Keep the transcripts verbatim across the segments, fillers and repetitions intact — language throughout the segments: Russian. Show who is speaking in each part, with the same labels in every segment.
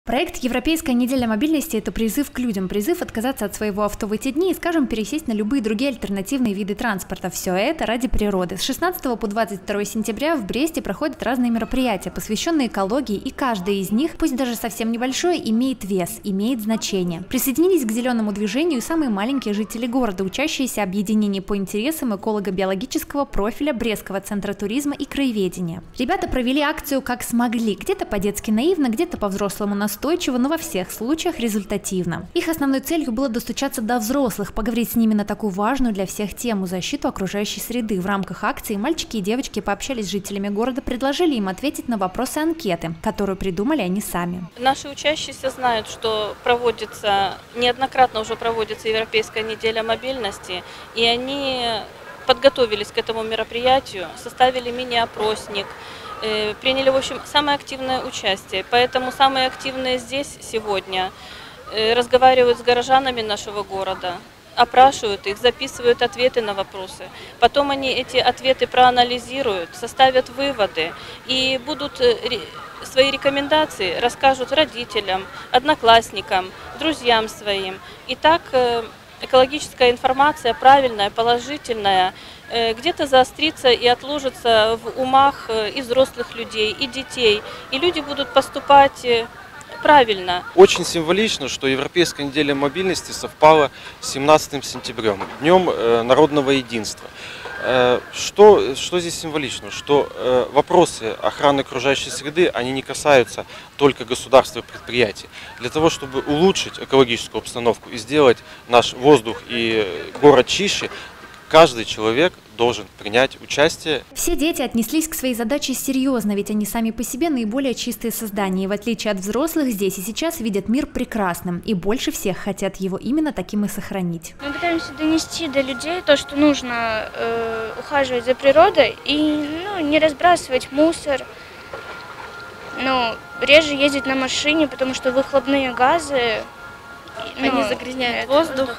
Speaker 1: Проект «Европейская неделя мобильности» – это призыв к людям, призыв отказаться от своего авто в эти дни и, скажем, пересесть на любые другие альтернативные виды транспорта. Все это ради природы. С шестнадцатого по двадцать второе сентября в Бресте проходят разные мероприятия, посвященные экологии, и каждое из них, пусть даже совсем небольшое, имеет вес, имеет значение. Присоединились к зеленому движению и самые маленькие жители города, учащиеся объединений по интересам эколого-биологического профиля Брестского центра туризма и краеведения. Ребята провели акцию как смогли, где-то по-детски наивно, где-то по-взрослому настойчиво. Устойчиво, но во всех случаях результативно. Их основной целью было достучаться до взрослых, поговорить с ними на такую важную для всех тему – защиту окружающей среды. В рамках акции мальчики и девочки пообщались с жителями города, предложили им ответить на вопросы анкеты, которую придумали они сами.
Speaker 2: Наши учащиеся знают, что проводится, неоднократно уже проводится Европейская неделя мобильности, и они подготовились к этому мероприятию, составили мини-опросник, приняли, в общем, самое активное участие. Поэтому самые активные здесь сегодня разговаривают с горожанами нашего города, опрашивают их, записывают ответы на вопросы. Потом они эти ответы проанализируют, составят выводы и будут свои рекомендации расскажут родителям, одноклассникам, друзьям своим. И так экологическая информация правильная, положительная, где-то заострится и отложится в умах и взрослых людей, и детей. И люди будут поступать правильно.
Speaker 3: Очень символично, что Европейская неделя мобильности совпала с семнадцатым сентябрем, Днем народного единства. Что, что здесь символично? Что вопросы охраны окружающей среды, они не касаются только государства и предприятий. Для того, чтобы улучшить экологическую обстановку и сделать наш воздух и город чище, каждый человек должен принять участие.
Speaker 1: Все дети отнеслись к своей задаче серьезно, ведь они сами по себе наиболее чистые создания. И в отличие от взрослых, здесь и сейчас видят мир прекрасным. И больше всех хотят его именно таким и сохранить.
Speaker 4: Мы пытаемся донести до людей то, что нужно э, ухаживать за природой и ну, не разбрасывать мусор. Ну, реже ездить на машине, потому что выхлопные газы...
Speaker 5: Они ну, загрязняют воздух. воздух.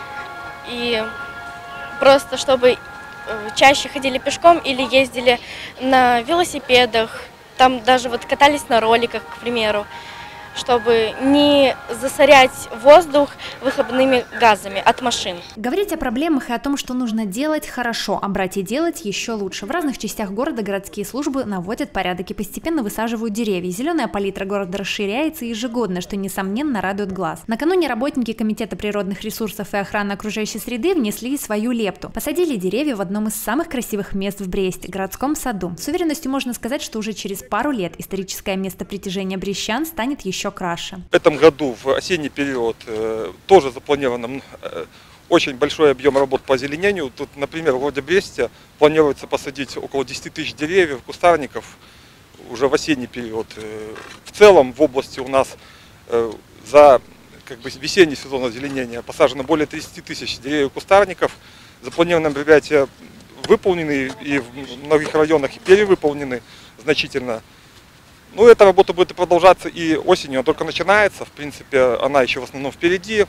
Speaker 5: И просто чтобы чаще ходили пешком или ездили на велосипедах, там даже вот катались на роликах, к примеру, чтобы не засорять воздух выхлопными газами от машин.
Speaker 1: Говорить о проблемах и о том, что нужно делать хорошо, а брать и делать еще лучше. В разных частях города городские службы наводят порядок и постепенно высаживают деревья. Зеленая палитра города расширяется ежегодно, что, несомненно, радует глаз. Накануне работники Комитета природных ресурсов и охраны окружающей среды внесли свою лепту. Посадили деревья в одном из самых красивых мест в Бресте – городском саду. С уверенностью можно сказать, что уже через пару лет историческое место притяжения брестчан станет еще краше.
Speaker 6: В этом году в осенний период э, тоже запланировано э, очень большой объем работ по озеленению. Тут, например, в городе Бресте планируется посадить около десяти тысяч деревьев, кустарников уже в осенний период. Э, в целом в области у нас э, за как бы, весенний сезон озеленения посажено более тридцати тысяч деревьев, кустарников. Запланированные мероприятия выполнены и в многих районах и перевыполнены значительно. Ну, эта работа будет продолжаться и осенью, она только начинается, в принципе, она еще в основном впереди.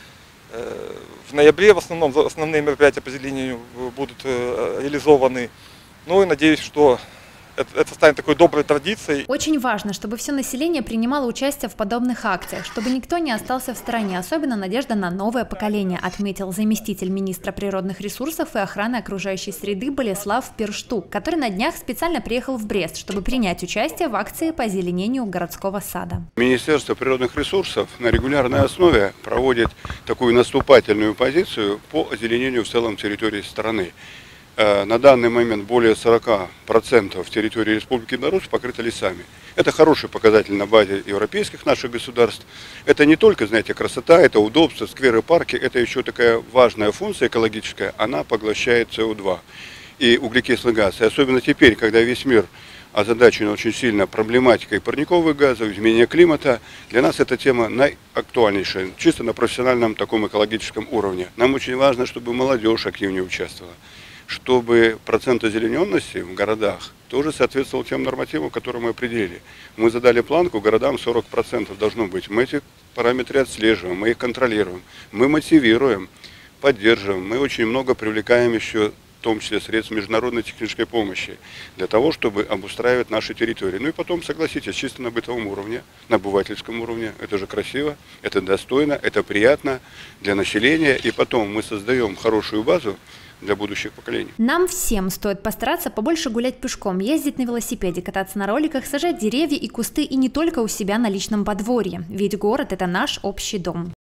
Speaker 6: В ноябре в основном основные мероприятия по озеленению будут реализованы. Ну и надеюсь, что это станет такой доброй традицией.
Speaker 1: Очень важно, чтобы все население принимало участие в подобных акциях, чтобы никто не остался в стороне. Особенно надежда на новое поколение, отметил заместитель министра природных ресурсов и охраны окружающей среды Болеслав Перштук, который на днях специально приехал в Брест, чтобы принять участие в акции по озеленению городского сада.
Speaker 7: Министерство природных ресурсов на регулярной основе проводит такую наступательную позицию по озеленению в целом территории страны. На данный момент более сорока процентов территории Республики Беларусь покрыта лесами. Это хороший показатель на базе европейских наших государств. Это не только, знаете, красота, это удобство, скверы, парки. Это еще такая важная функция экологическая. Она поглощает С О два и углекислый газ. И особенно теперь, когда весь мир озадачен очень сильно проблематикой парниковых газов, изменения климата, для нас эта тема наиактуальнейшая, чисто на профессиональном таком экологическом уровне. Нам очень важно, чтобы молодежь активнее участвовала, чтобы процент озелененности в городах тоже соответствовал тем нормативам, которые мы определили. Мы задали планку, городам сорок процентов должно быть. Мы эти параметры отслеживаем, мы их контролируем, мы мотивируем, поддерживаем. Мы очень много привлекаем еще в том числе средств международной технической помощи, для того, чтобы обустраивать наши территории. Ну и потом, согласитесь, чисто на бытовом уровне, на обывательском уровне, это же красиво, это достойно, это приятно для населения, и потом мы создаем хорошую базу для будущих поколений.
Speaker 1: Нам всем стоит постараться побольше гулять пешком, ездить на велосипеде, кататься на роликах, сажать деревья и кусты и не только у себя на личном подворье, ведь город – это наш общий дом.